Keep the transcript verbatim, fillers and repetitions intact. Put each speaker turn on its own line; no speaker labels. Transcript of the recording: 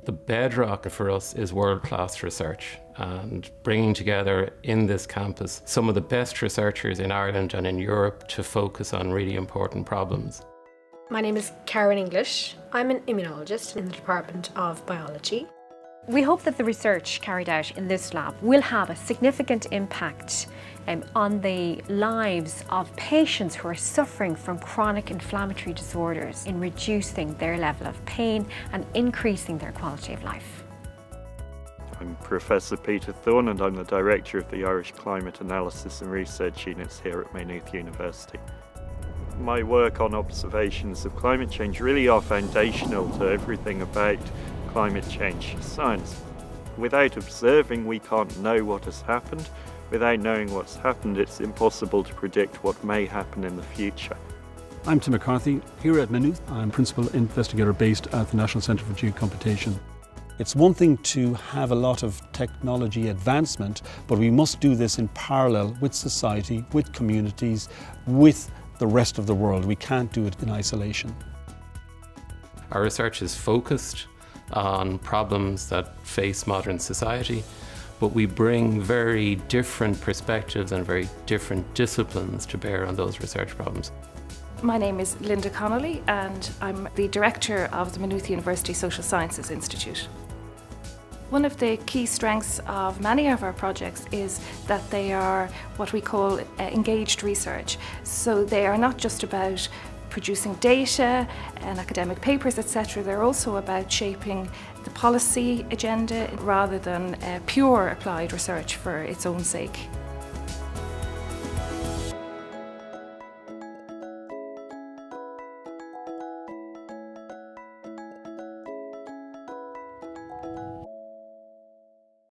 The bedrock for us is world-class research, and bringing together in this campus some of the best researchers in Ireland and in Europe to focus on really important problems.
My name is Karen English. I'm an immunologist in the Department of Biology.
We hope that the research carried out in this lab will have a significant impact um, on the lives of patients who are suffering from chronic inflammatory disorders in reducing their level of pain and increasing their quality of life.
I'm Professor Peter Thorne and I'm the Director of the Irish Climate Analysis and Research Units here at Maynooth University. My work on observations of climate change really are foundational to everything about climate change science. Without observing, we can't know what has happened. Without knowing what's happened, it's impossible to predict what may happen in the future.
I'm Tim McCarthy, here at Maynooth. I'm Principal Investigator based at the National Centre for Geocomputation. It's one thing to have a lot of technology advancement, but we must do this in parallel with society, with communities, with the rest of the world. We can't do it in isolation.
Our research is focused on problems that face modern society, but we bring very different perspectives and very different disciplines to bear on those research problems.
My name is Linda Connolly and I'm the Director of the Maynooth University Social Sciences Institute. One of the key strengths of many of our projects is that they are what we call uh, engaged research. So they are not just about producing data and academic papers, et cetera. They're also about shaping the policy agenda rather than uh, pure applied research for its own sake.